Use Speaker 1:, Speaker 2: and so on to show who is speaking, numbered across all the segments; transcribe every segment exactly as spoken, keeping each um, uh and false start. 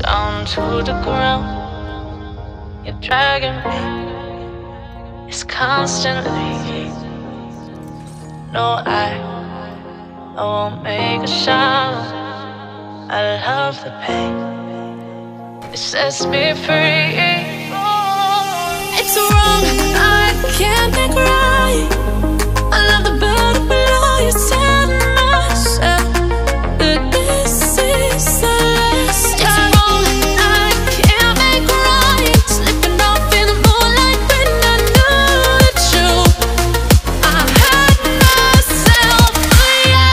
Speaker 1: down to the ground. You're dragging me, it's constantly. No, I, I won't make a sound. I love the pain, it sets me free.
Speaker 2: It's wrong, I can't make right. I love the bird below you, tell myself that this is the last time. It's wrong, I can't make right. Slipping off in the moonlight when I knew the truth. I hurt myself for you.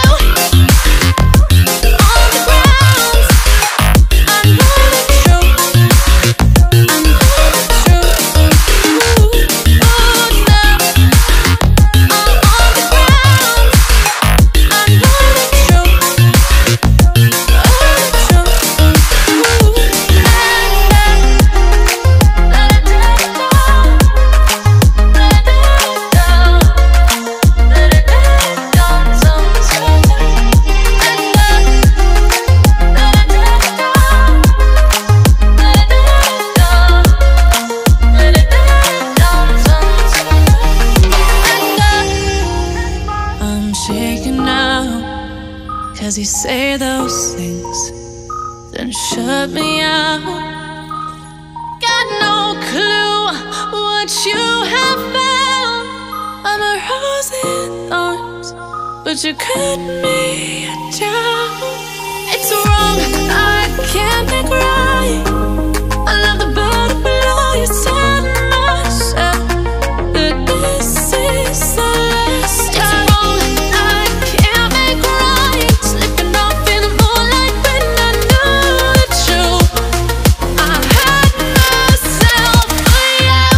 Speaker 2: On the ground, I know the truth. I know the truth. Ooh, oh no. I'm on the ground. I know the truth. Oh, the truth. Ooh, let it down, let it down, let it down, sometimes. Let it down, let it down, let it down, let it down, sometimes. I'm shaking now, 'cause you say those things, then shut me out. Got no clue what you have found. I'm a rose in thorns, but you cut me down. It's wrong, I can't make right. I love the bird below you, tell myself that this is the last time. It's wrong, I can't make right. Slipping off in the moonlight when I knew the truth. I hurt myself for you.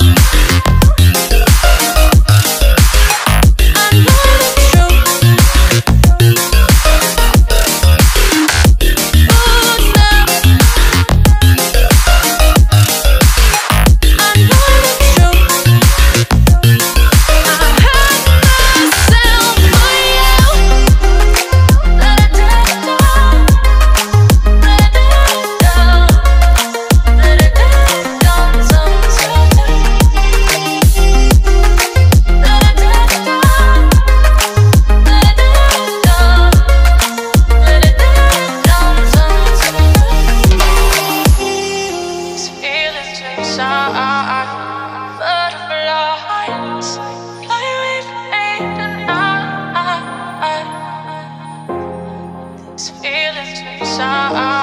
Speaker 2: I know the truth. Oh no. I know the truth. I hurt myself for you. Let it down, let it down, let it down, sometimes. Let it down, let it down, let it down, sometimes. These feelings inside, butterflies fly with me tonight. These feelings inside.